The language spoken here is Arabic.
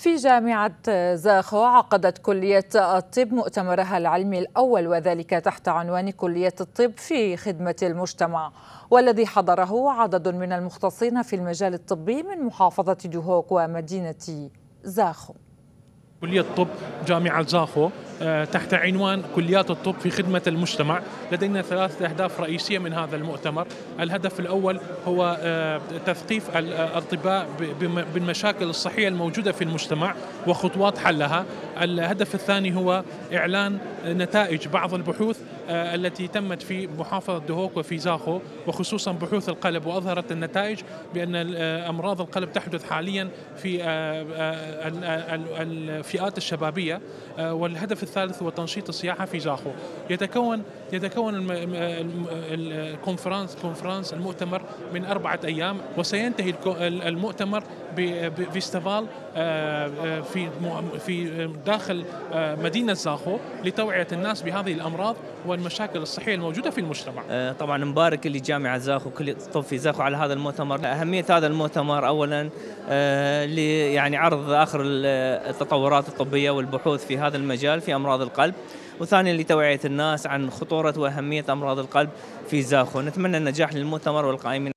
في جامعة زاخو عقدت كلية الطب مؤتمرها العلمي الأول، وذلك تحت عنوان كلية الطب في خدمة المجتمع، والذي حضره عدد من المختصين في المجال الطبي من محافظة دهوك ومدينة زاخو. كلية الطب جامعة زاخو تحت عنوان كليات الطب في خدمة المجتمع. لدينا ثلاثة أهداف رئيسية من هذا المؤتمر. الهدف الأول هو تثقيف الأطباء بالمشاكل الصحية الموجودة في المجتمع وخطوات حلها. الهدف الثاني هو إعلان نتائج بعض البحوث التي تمت في محافظة دهوك وفي زاخو، وخصوصا بحوث القلب، وأظهرت النتائج بأن أمراض القلب تحدث حاليا في الفئات الشبابية. والهدف الثالث هو تنشيط السياحة في زاخو. يتكون الكونفرنس المؤتمر من 4 أيام، وسينتهي المؤتمر بفيستيفال في داخل مدينة زاخو لتوعية الناس بهذه الأمراض والمشاكل الصحية الموجودة في المجتمع. طبعا مبارك لجامعة زاخو كلية الطب في زاخو على هذا المؤتمر. أهمية هذا المؤتمر أولا يعني عرض آخر التطورات الطبية والبحوث في هذا المجال في أمراض القلب، وثانيا لتوعية الناس عن خطورة وأهمية أمراض القلب في زاخو. نتمنى النجاح للمؤتمر والقائمين